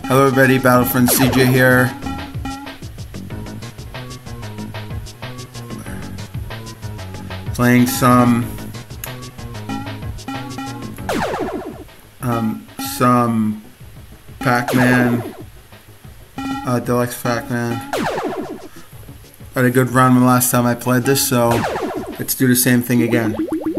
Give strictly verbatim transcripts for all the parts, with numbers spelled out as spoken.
Hello everybody, Battlefront C J here. Playing some um, some Pac-Man, uh, Deluxe Pac-Man. Had a good run the last time I played this, so let's do the same thing again.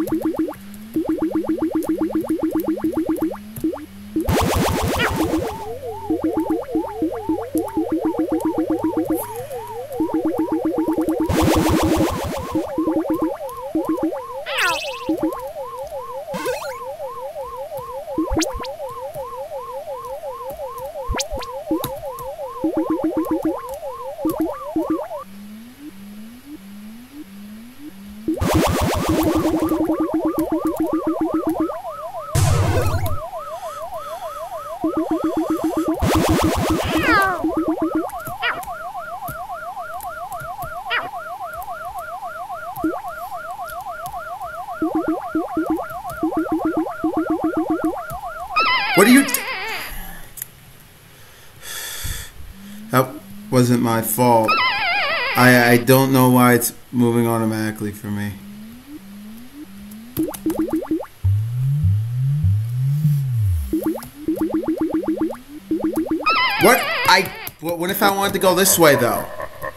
What are you... That wasn't my fault. I, I don't know why it's moving automatically for me. What? I... What, what if I wanted to go this way, though?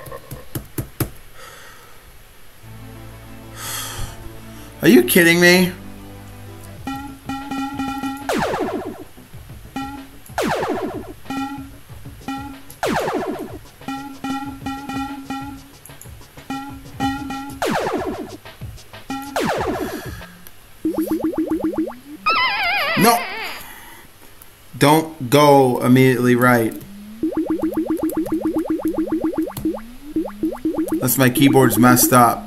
Are you kidding me? No! Don't go immediately right. Unless my keyboard's messed up.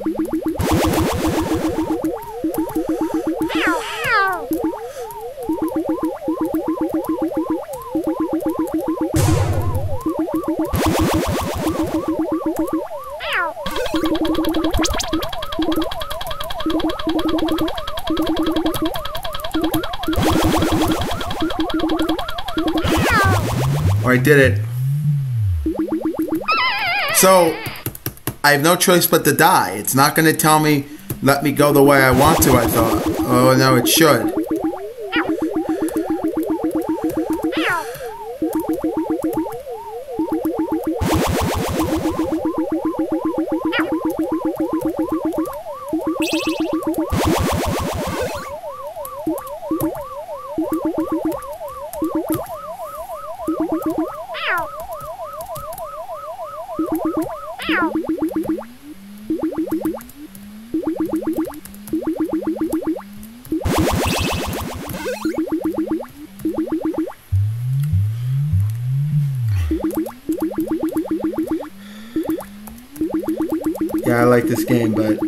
Oh, I did it. So, I have no choice but to die. It's not going to tell me, let me go the way I want to, I thought. Oh, no, it should. Yeah, I like this game, but...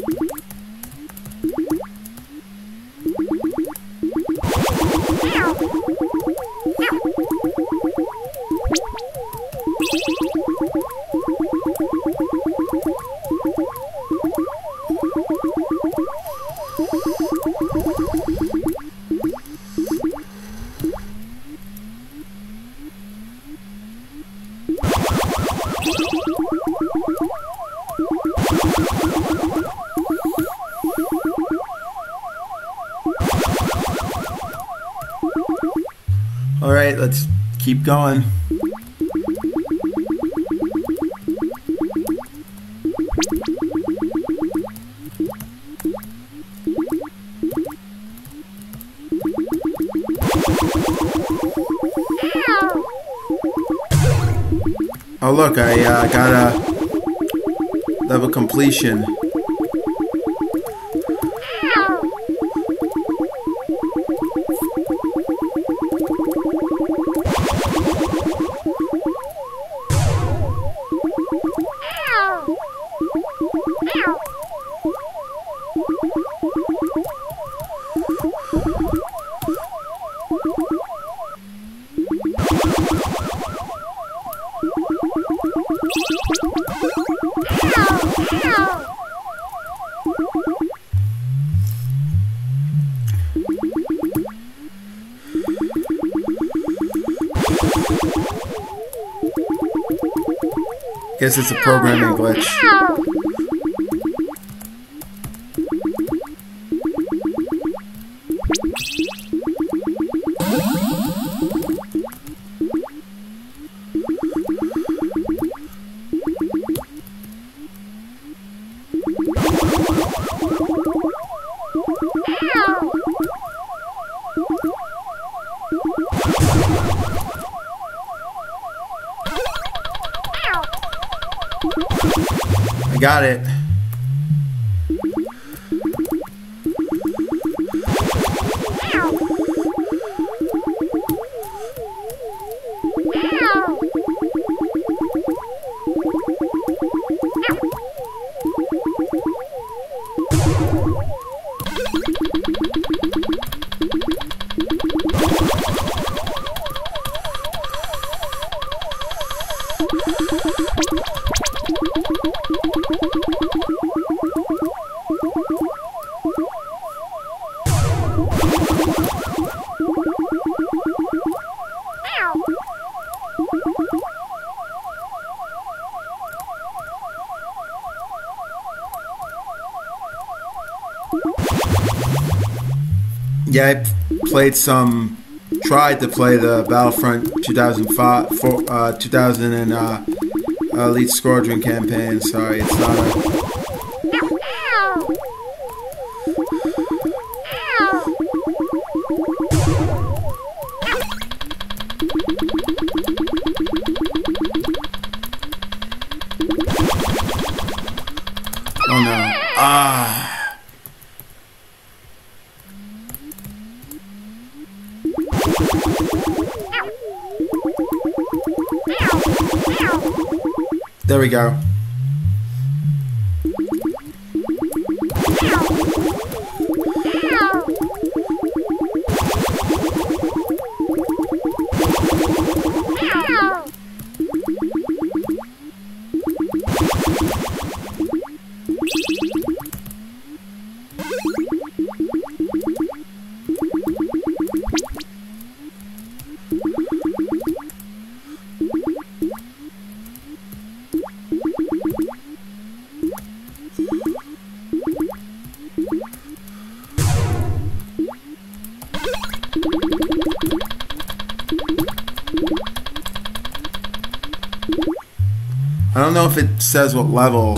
Alright, let's keep going. Oh look, I uh, got a level completion. Guess it's a programming glitch. I got it. Yeah, I played some, tried to play the Battlefront two thousand five, for, uh, two thousand and uh, Elite Squadron campaign. Sorry, it's not a... Oh no. Ah. There we go. I don't know if it says what level.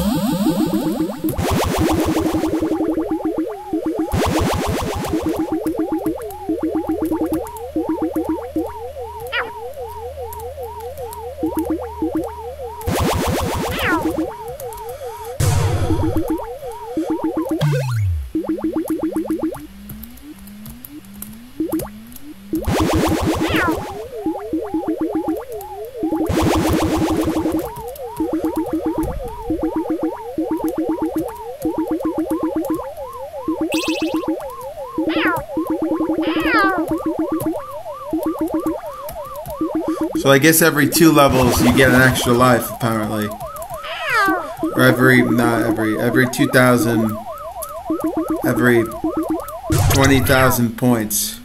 So I guess every two levels you get an extra life, apparently. Or every, not every, every two thousand, every twenty thousand points.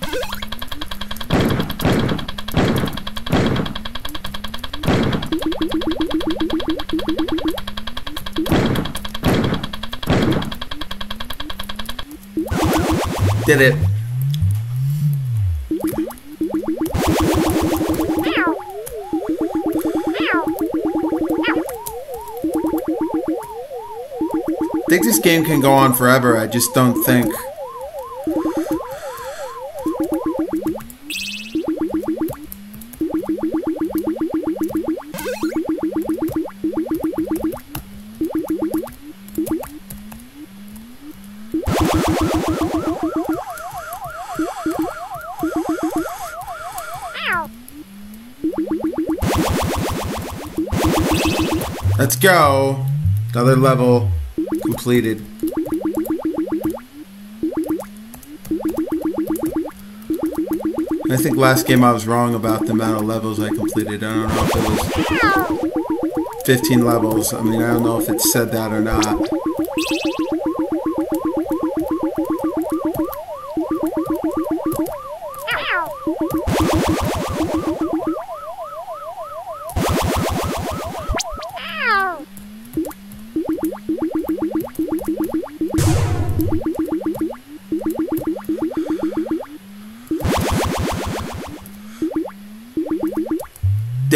Did it. I think this game can go on forever. I just don't think. Let's go. Another level completed. I think last game I was wrong about the amount of levels I completed. I don't know if it was fifteen levels. I mean, I don't know if it said that or not. Ow!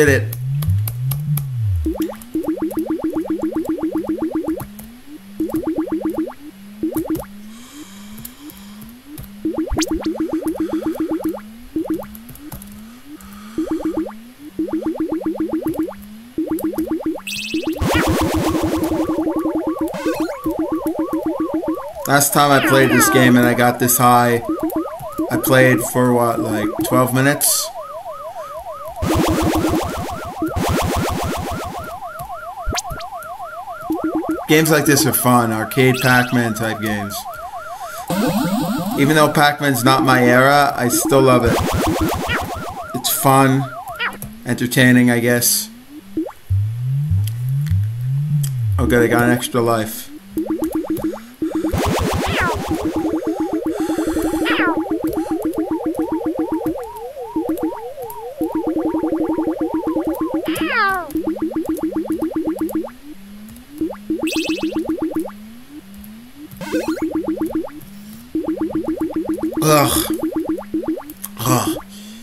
did it. Last time I played this game and I got this high, I played for what, like twelve minutes? Games like this are fun, arcade Pac-Man type games. Even though Pac-Man's not my era, I still love it. It's fun, entertaining, I guess. Oh good, I got an extra life. Ugh. Ugh.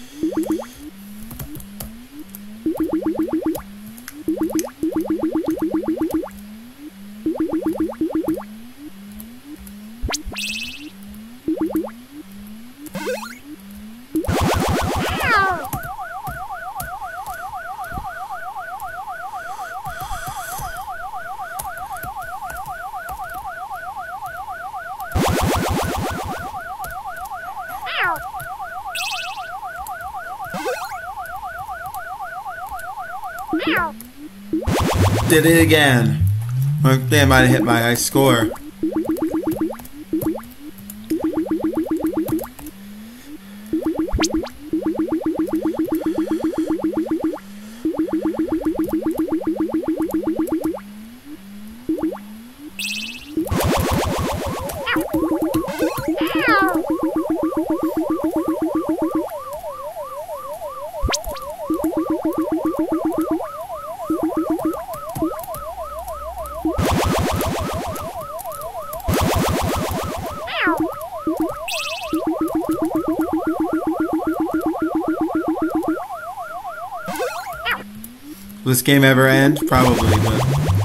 Did it again. I think I might have hit my high score. Will this game ever end? Probably, but...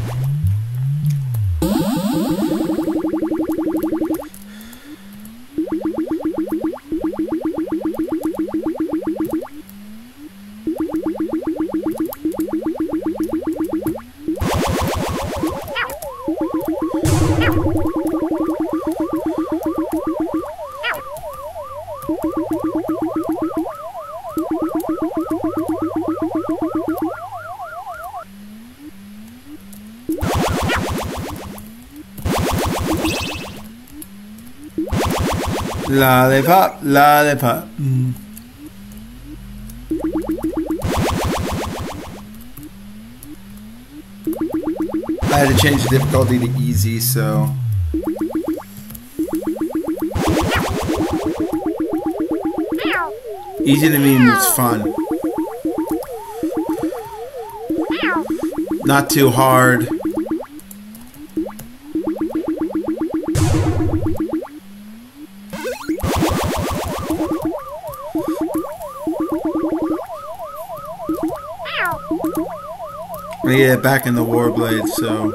Lollipop, lollipop. Mm. I had to change the difficulty to easy, so... Easy to mean it's fun. Not too hard. I'm gonna get it back in the Warblade, so...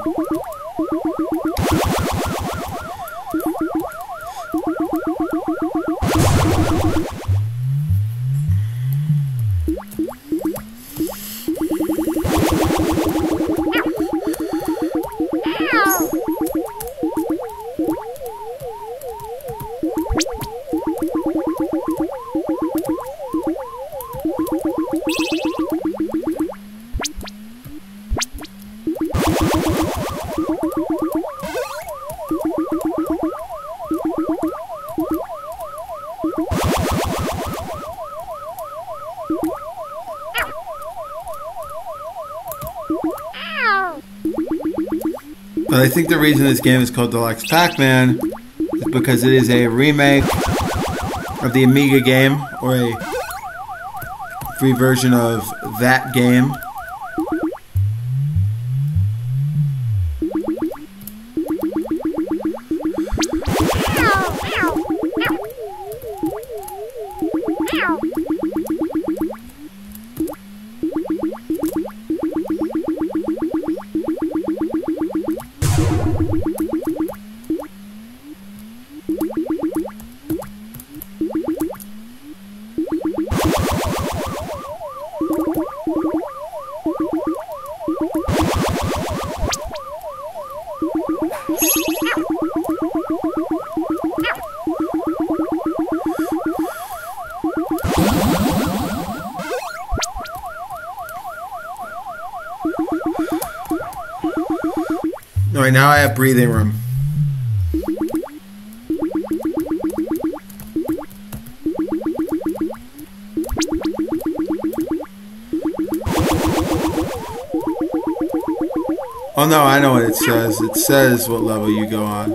But I think the reason this game is called Deluxe Pac-Man is because it is a remake of the Amiga game, or a free version of that game. Alright, now I have breathing room. Oh no, I know what it says. It says what level you go on.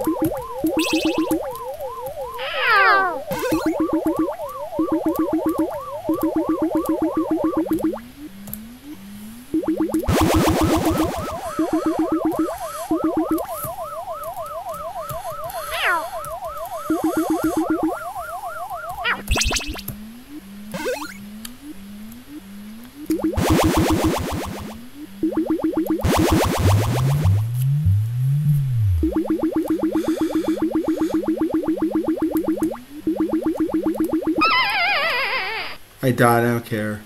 I died, I don't care.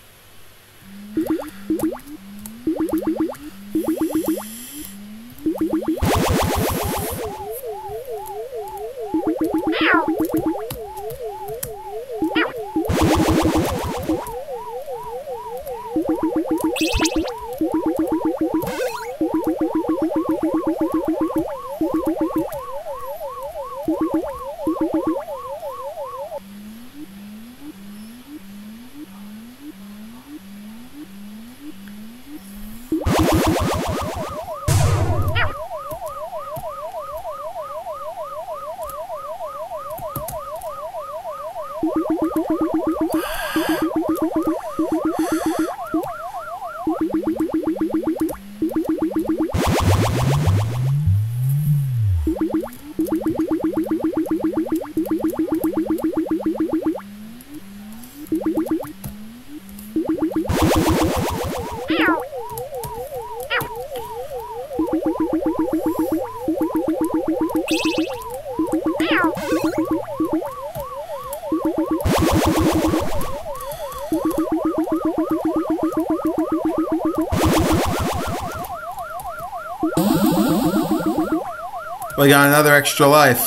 We got another extra life.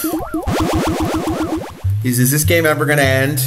Is, is this game ever gonna end?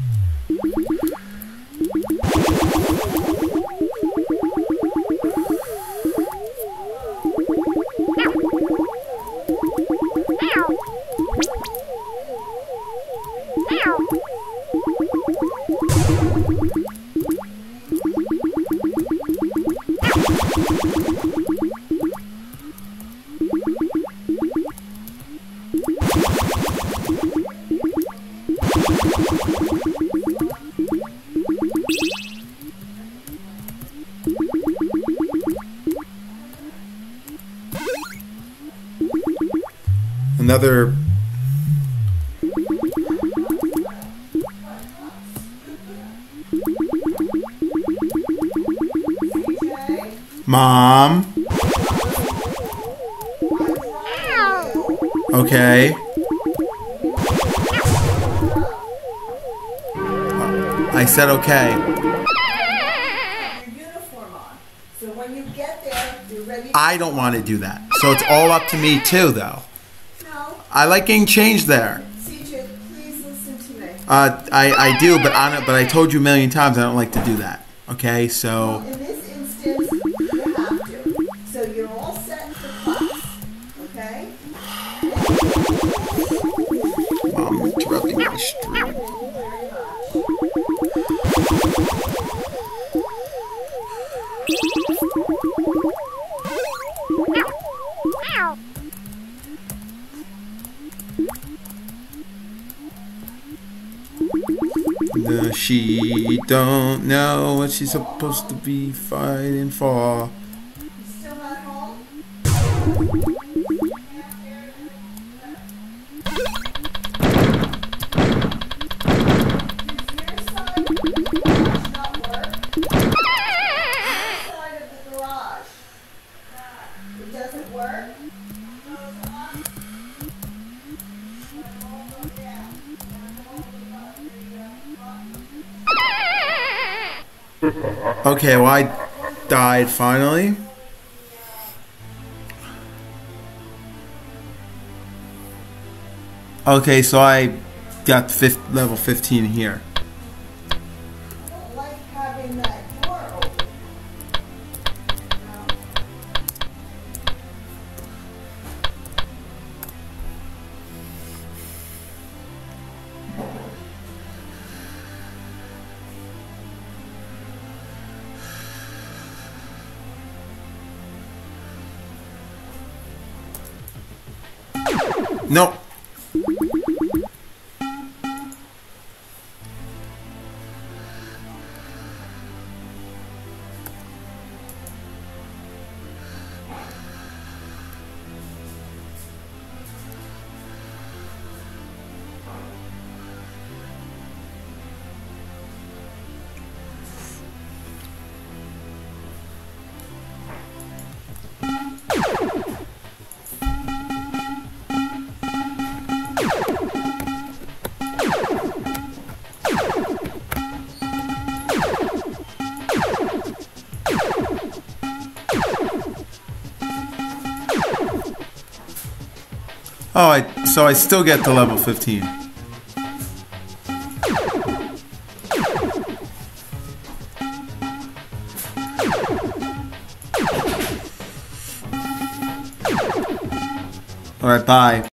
Another Mom. Okay. I said okay. Uniform on. So when you get there, you're ready. I don't want to do that. So it's all up to me too, though. No. I like getting changed there. C J, please listen to me. Uh, I, I do, but on but I told you a million times I don't like to do that. Okay, so In this instance, you have to. So you're all set for class. Okay? Mom, interrupting my stream. Very much. No, she don't know what she's supposed to be fighting for. You still at home? It doesn't work? Okay, well I died finally. Okay, so I got fifth, level fifteen here. I don't like having that door open. No. Nope. Oh, I, so I still get to level fifteen. Alright, bye.